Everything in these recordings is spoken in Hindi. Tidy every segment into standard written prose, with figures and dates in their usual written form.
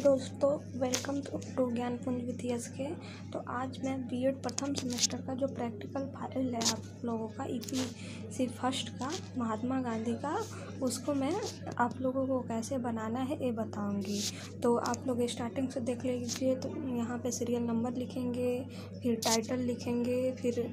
दोस्तों, welcome to Gyanpunj with S K. तो आज मैं बीएड प्रथम सेमेस्टर का जो प्रैक्टिकल फाइल है आप लोगों का ईपीसी फर्स्ट का महात्मा गांधी का, उसको मैं आप लोगों को कैसे बनाना है ये बताऊंगी। तो आप लोग स्टार्टिंग से देख लीजिए। तो यहाँ पे सीरियल नंबर लिखेंगे, फिर टाइटल लिखेंगे, फिर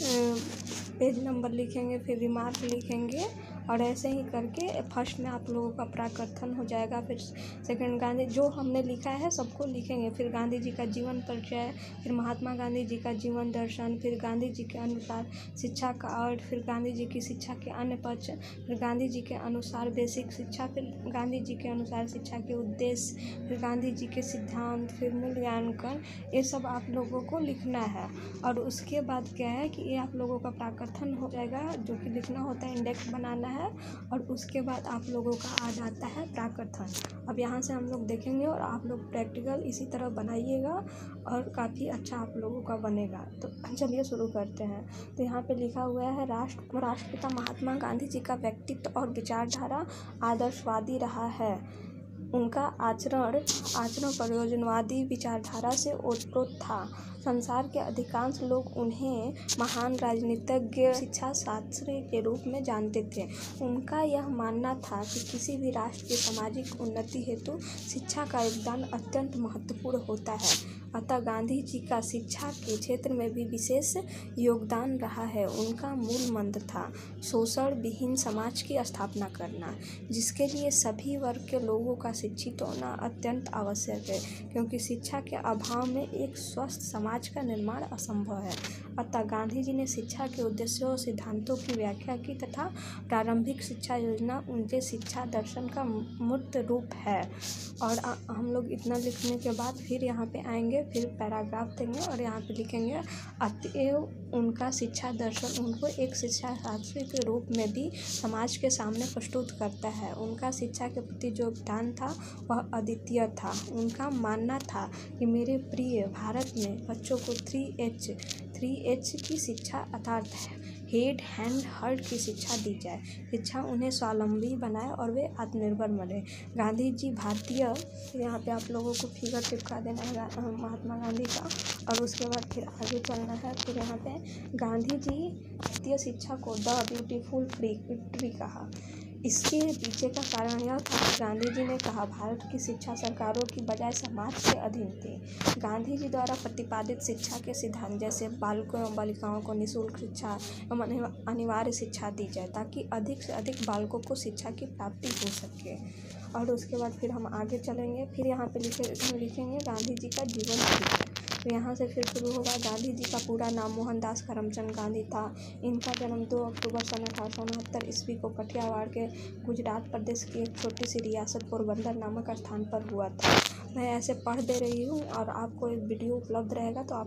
पेज नंबर लिखेंगे, फिर रिमार्क लिखेंगे और ऐसे ही करके फर्स्ट में आप लोगों का प्राकथन हो जाएगा। फिर सेकंड गांधी जो हमने लिखा है सबको लिखेंगे। फिर गांधी जी का जीवन परिचय, फिर महात्मा गांधी जी का जीवन दर्शन, फिर गांधी जी के अनुसार शिक्षा का अर्थ, फिर गांधी जी की शिक्षा के अन्य पक्ष, फिर गांधी जी के अनुसार बेसिक शिक्षा, फिर गांधी जी के अनुसार शिक्षा के उद्देश्य, फिर गांधी जी के सिद्धांत, फिर मूल्यांकन, ये सब आप लोगों को लिखना है। और उसके बाद क्या है कि ये आप लोगों का प्राकथन हो जाएगा, जो कि लिखना होता है, इंडेक्स बनाना है। और उसके बाद आप लोगों का आ जाता है प्राकथन। अब यहाँ से हम लोग देखेंगे और आप लोग प्रैक्टिकल इसी तरह बनाइएगा और काफ़ी अच्छा आप लोगों का बनेगा। तो चलिए शुरू करते हैं। तो यहाँ पे लिखा हुआ है राष्ट्रपिता महात्मा गांधी जी का व्यक्तित्व और विचारधारा आदर्शवादी रहा है। उनका आचरण प्रयोजनवादी विचारधारा से ओतप्रोत था। संसार के अधिकांश लोग उन्हें महान राजनीतिज्ञ, शिक्षा शास्त्री के रूप में जानते थे। उनका यह मानना था कि किसी भी राष्ट्र की सामाजिक उन्नति हेतु शिक्षा का योगदान अत्यंत महत्वपूर्ण होता है। अतः गांधी जी का शिक्षा के क्षेत्र में भी विशेष योगदान रहा है। उनका मूल मंत्र था शोषण विहीन समाज की स्थापना करना, जिसके लिए सभी वर्ग के लोगों का शिक्षित होना अत्यंत आवश्यक है, क्योंकि शिक्षा के अभाव में एक स्वस्थ समाज का निर्माण असंभव है। अतः गांधी जी ने शिक्षा के उद्देश्यों और सिद्धांतों की व्याख्या की तथा प्रारंभिक शिक्षा योजना उनके शिक्षा दर्शन का मूर्त रूप है। और हम लोग इतना लिखने के बाद फिर यहाँ पे आएंगे, फिर पैराग्राफ देंगे और यहाँ पे लिखेंगे अतएव उनका शिक्षा दर्शन उनको एक शिक्षा शास्त्री के रूप में भी समाज के सामने प्रस्तुत करता है। उनका शिक्षा के प्रति जो योगदान था वह अद्वितीय था। उनका मानना था कि मेरे प्रिय भारत में बच्चों को 3H की शिक्षा अर्थात हेड, हैंड, हार्ट की शिक्षा दी जाए। शिक्षा उन्हें स्वावलंबी बनाए और वे आत्मनिर्भर बने। गांधी जी भारतीय, यहाँ पे आप लोगों को फिगर चिपका देना है महात्मा गांधी का। और उसके बाद फिर आगे चलना है। फिर यहाँ पे गांधी जी भारतीय शिक्षा को द ब्यूटीफुल विक्ट्री कहा। इसके पीछे का कारण यह था कि गांधी जी ने कहा भारत की शिक्षा सरकारों की बजाय समाज के अधीन थी। गांधी जी द्वारा प्रतिपादित शिक्षा के सिद्धांत जैसे बालकों एवं बालिकाओं को निःशुल्क शिक्षा एवं अनिवार्य शिक्षा दी जाए, ताकि अधिक से अधिक बालकों को शिक्षा की प्राप्ति हो सके। और उसके बाद फिर हम आगे चलेंगे। फिर यहाँ पे लिखेंगे गांधी जी का जीवन परिचय। तो यहाँ से फिर शुरू होगा। गांधी जी का पूरा नाम मोहनदास करमचंद गांधी था। इनका जन्म 2 अक्टूबर सन 1869 ईस्वी को कठियावाड़ के गुजरात प्रदेश की एक छोटी सी रियासत पोरबंदर नामक स्थान पर हुआ था। मैं ऐसे पढ़ दे रही हूँ और आपको एक वीडियो उपलब्ध रहेगा, तो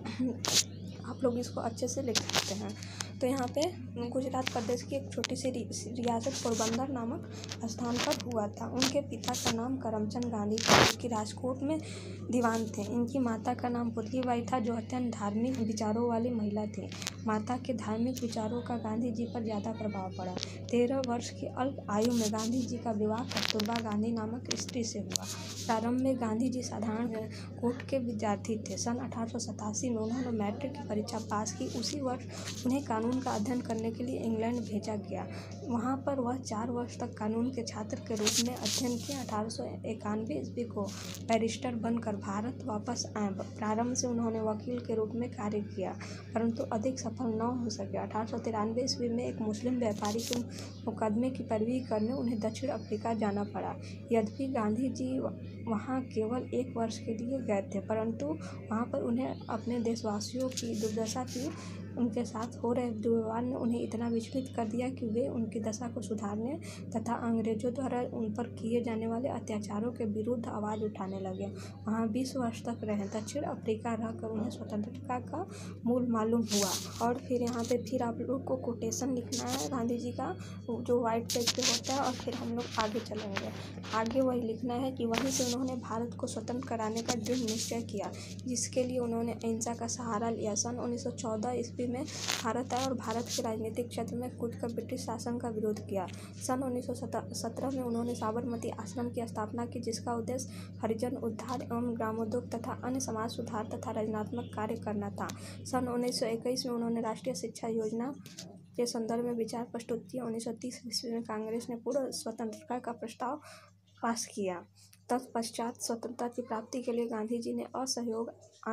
आप लोग इसको अच्छे से लिख सकते हैं। तो यहाँ पे गुजरात प्रदेश की एक छोटी सी रियासत पोरबंदर नामक स्थान पर हुआ था। उनके पिता का नाम करमचंद गांधी था, जो कि राजकोट में दीवान थे। इनकी माता का नाम पुतलीबाई था, जो अत्यंत धार्मिक विचारों वाली महिला थी। माता के धार्मिक विचारों का गांधी जी पर ज़्यादा प्रभाव पड़ा। 13 वर्ष की अल्प आयु में गांधी जी का विवाह कस्तूरबा गांधी नामक स्त्री से हुआ। प्रारंभ में गांधी जी साधारण कोट के विद्यार्थी थे। सन 1887 में उन्होंने मैट्रिक की परीक्षा पास की। उसी वर्ष उन्हें कानून का अध्ययन करने के लिए इंग्लैंड भेजा गया। वहाँ पर वह 4 वर्ष तक कानून के छात्र के रूप में अध्ययन किया। 1891 ईस्वी को बैरिस्टर बनकर भारत वापस आए। प्रारंभ से उन्होंने वकील के रूप में कार्य किया, परंतु अधिक सफल न हो सके। 1893 ईस्वी में एक मुस्लिम व्यापारी के मुकदमे की पैरवी करने उन्हें दक्षिण अफ्रीका जाना पड़ा। यद्यपि गांधी जी वहाँ केवल 1 वर्ष के लिए गए थे, परंतु वहाँ पर उन्हें अपने देशवासियों की दुर्दशा की उनके साथ हो रहे दुर्व्यवहार ने उन्हें इतना विचलित कर दिया कि वे उनकी दशा को सुधारने तथा अंग्रेजों द्वारा उन पर किए जाने वाले अत्याचारों के विरुद्ध आवाज़ उठाने लगे। वहाँ 20 वर्ष तक रहे। दक्षिण अफ्रीका रहकर उन्हें स्वतंत्रता का मूल मालूम हुआ। और फिर यहाँ पे फिर आप लोग को कोटेशन लिखना है गांधी जी का, जो वाइट पेज पे होता है। और फिर हम लोग आगे चलेंगे। आगे वही लिखना है कि वहीं से उन्होंने भारत को स्वतंत्र कराने का दृढ़ निश्चय किया, जिसके लिए उन्होंने अहिंसा का सहारा लिया। सन 1914 ईस्वी ईस्वी में भारत आए और भारत के राजनीतिक क्षेत्र में कूदकर ब्रिटिश शासन का विरोध किया। सन 1917 में उन्होंने साबरमती आश्रम की स्थापना की, जिसका उद्देश्य हरिजन उद्धार एवं ग्रामोद्योग तथा अन्य समाज सुधार तथा रचनात्मक कार्य करना था। सन 1921 में उन्होंने राष्ट्रीय शिक्षा योजना के संदर्भ में विचार प्रस्तुत किए। 1930 ईस्वी में कांग्रेस ने पूर्ण स्वतंत्रता का प्रस्ताव पास किया। तत्पश्चात स्वतंत्रता की प्राप्ति के लिए गांधी जी ने असहयोग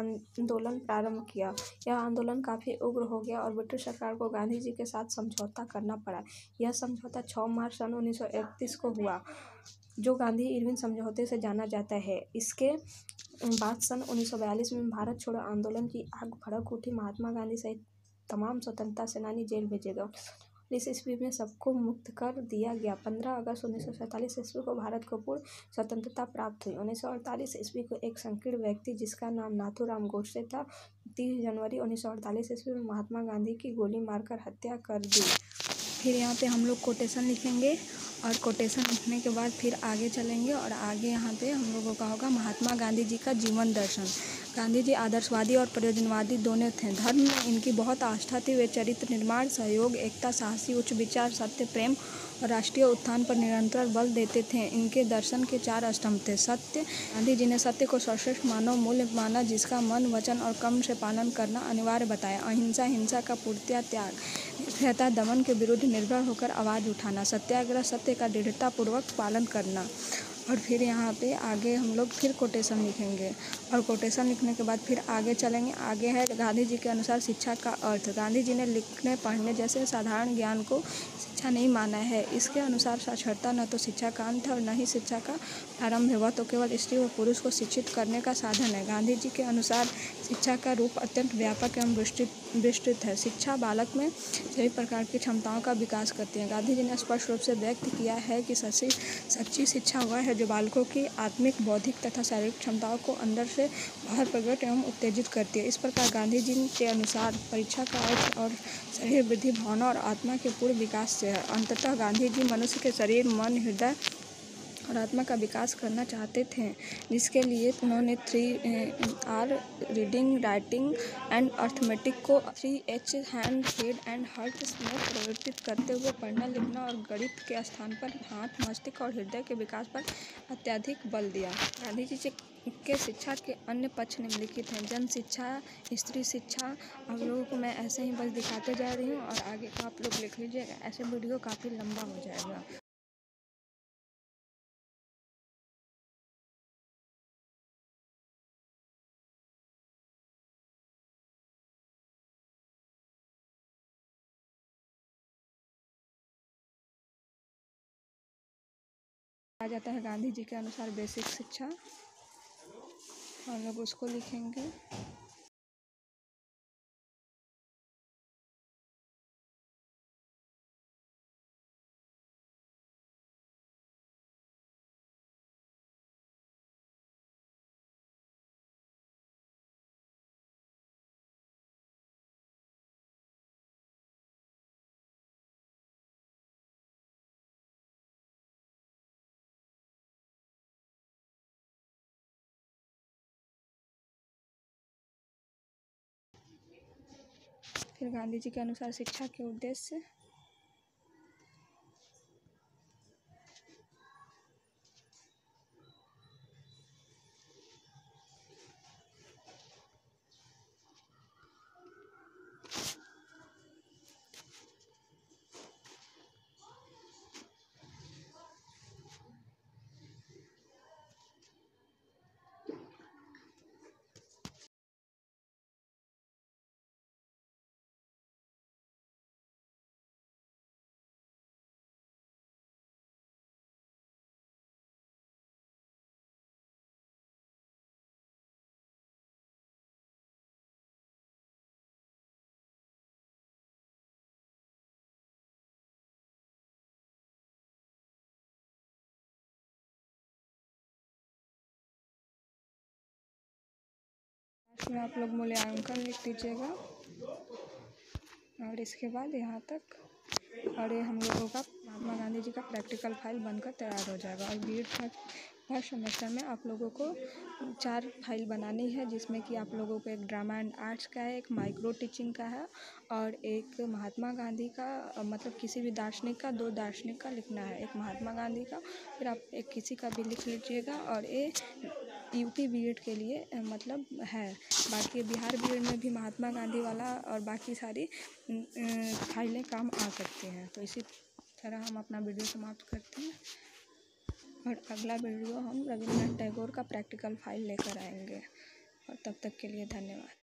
आंदोलन प्रारंभ किया। यह आंदोलन काफ़ी उग्र हो गया और ब्रिटिश सरकार को गांधी जी के साथ समझौता करना पड़ा। यह समझौता 6 मार्च सन 1931 को हुआ, जो गांधी-इरविन समझौते से जाना जाता है। इसके बाद सन 1942 में भारत छोड़ो आंदोलन की आग भड़क उठी। महात्मा गांधी सहित तमाम स्वतंत्रता सेनानी जेल भेजे गए। 1947 ईस्वी में सबको मुक्त कर दिया गया। 15 अगस्त 1947 ईस्वी को भारत को पूर्ण स्वतंत्रता प्राप्त हुई। 1948 ईस्वी को एक संकीर्ण व्यक्ति, जिसका नाम नाथूराम गोडसे था, 30 जनवरी 1948 ईस्वी में महात्मा गांधी की गोली मारकर हत्या कर दी। फिर यहाँ पे हम लोग कोटेशन लिखेंगे और कोटेशन लिखने के बाद फिर आगे चलेंगे और आगे यहाँ पे हम लोगों का होगा महात्मा गांधी जी का जीवन दर्शन। गांधी जी आदर्शवादी और प्रयोजनवादी दोनों थे। धर्म में इनकी बहुत आस्था थी। वे चरित्र निर्माण, सहयोग, एकता, साहसी उच्च विचार, सत्य, प्रेम और राष्ट्रीय उत्थान पर निरंतर बल देते थे। इनके दर्शन के 4 स्तंभ थे। सत्य, गांधी जी ने सत्य को सर्वश्रेष्ठ मानव मूल्य माना, जिसका मन, वचन और कर्म से पालन करना अनिवार्य बताया। अहिंसा, हिंसा का पूर्णतः त्याग, निर्भयता, दमन के विरुद्ध निर्भय होकर आवाज़ उठाना, सत्याग्रह, सत्य का दृढ़तापूर्वक पालन करना। और फिर यहाँ पे आगे हम लोग फिर कोटेशन लिखेंगे और कोटेशन लिखने के बाद फिर आगे चलेंगे। आगे है गांधी जी के अनुसार शिक्षा का अर्थ। गांधी जी ने लिखने पढ़ने जैसे साधारण ज्ञान को शिक्षा नहीं माना है। इसके अनुसार साक्षरता न तो शिक्षा का अंत है और न ही शिक्षा का प्रारंभ है। वह तो केवल स्त्री व पुरुष को शिक्षित करने का साधन है। गांधी जी के अनुसार शिक्षा का रूप अत्यंत व्यापक एवं विस्तृत है। शिक्षा बालक में सभी प्रकार की क्षमताओं का विकास करती है। गांधी जी ने स्पष्ट रूप से व्यक्त किया है कि सच्ची शिक्षा वह है जो बालकों की आत्मिक, बौद्धिक तथा शारीरिक क्षमताओं को अंदर से बाहर प्रकट एवं उत्तेजित करती है। इस प्रकार गांधी जी के अनुसार परीक्षा का अर्थ और शरीर वृद्धि, भावना और आत्मा के पूर्ण विकास से है। अंततः गांधी जी मनुष्य के शरीर, मन, हृदय और आत्मा का विकास करना चाहते थे, जिसके लिए उन्होंने 3R reading, writing and arithmetic को 3H hand, head and heart में परिवर्तित करते हुए पढ़ना, लिखना और गणित के स्थान पर हाथ, मस्तिष्क और हृदय के विकास पर अत्यधिक बल दिया। गांधी जी के शिक्षा के अन्य पक्ष निम्नलिखित हैं। जन शिक्षा, स्त्री शिक्षा। आप लोगों को मैं ऐसे ही बस दिखाते जा रही हूँ और आगे का आप लोग लिख लीजिएगा, ऐसे वीडियो काफ़ी लंबा हो जाएगा। आ जाता है गांधी जी के अनुसार बेसिक शिक्षा, हम लोग उसको लिखेंगे। फिर गांधी जी के अनुसार शिक्षा के उद्देश्य। इसमें आप लोग मूल्यांकन लिख दीजिएगा और इसके बाद यहाँ तक, और ये हम लोगों का महात्मा गांधी जी का प्रैक्टिकल फाइल बनकर तैयार हो जाएगा। और बीएड का फर्स्ट सेमेस्टर में आप लोगों को 4 फाइल बनानी है, जिसमें कि आप लोगों को एक ड्रामा एंड आर्ट्स का है, एक माइक्रो टीचिंग का है और एक महात्मा गांधी का, मतलब किसी भी दार्शनिक का, 2 दार्शनिक का लिखना है। एक महात्मा गांधी का, फिर आप एक किसी का भी लिख लीजिएगा। और ये यूपी बीएड के लिए मतलब है। बाकी बिहार बीएड में भी महात्मा गांधी वाला और बाकी सारी फाइलें काम आ सकती हैं। तो इसी तरह हम अपना वीडियो समाप्त करते हैं और अगला वीडियो हम रविंद्रनाथ टैगोर का प्रैक्टिकल फाइल लेकर आएंगे। और तब तक के लिए धन्यवाद।